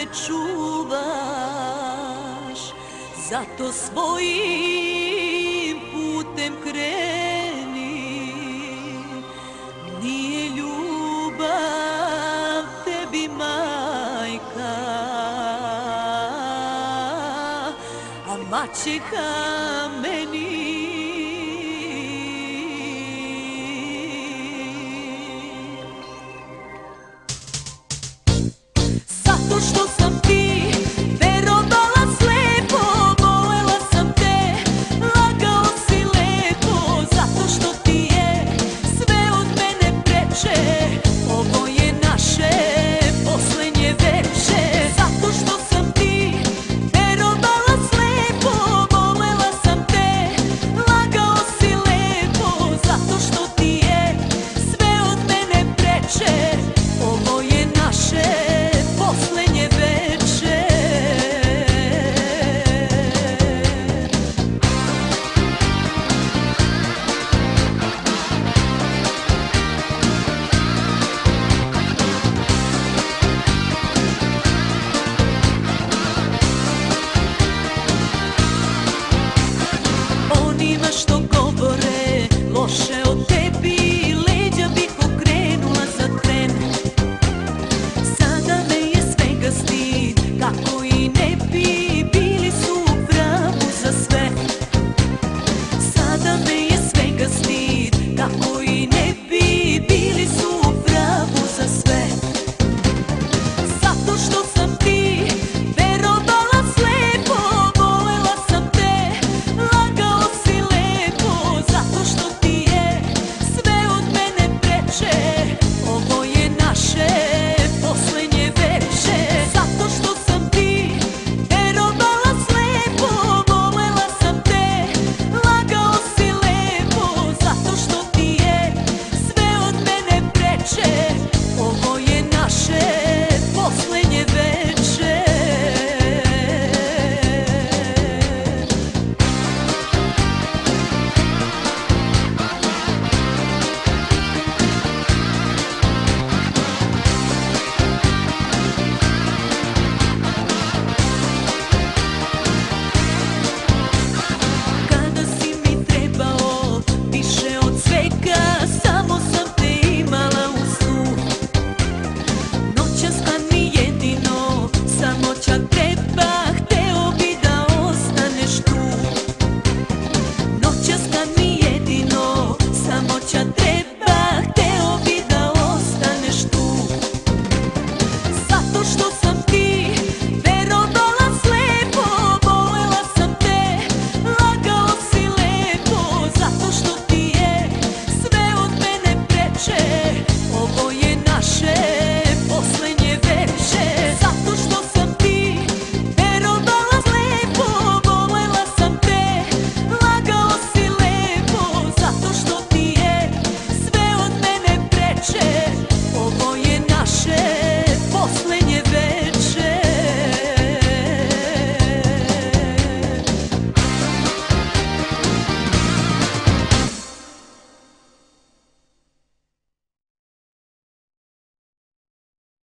čuvaš, zato svojim putem kreni. Nije ljubav tebi majka, a maćeha meni. Zato što sam ti verovala slepo, volela sam te, lagao si lepo. Zato što ti je sve od mene preče, ovo je naše poslednje veče. Zato što sam ti verovala slepo, volela sam te, lagao si lepo. Zato što ti je sve od mene preče, ovo je naše poslednje veče. Onima što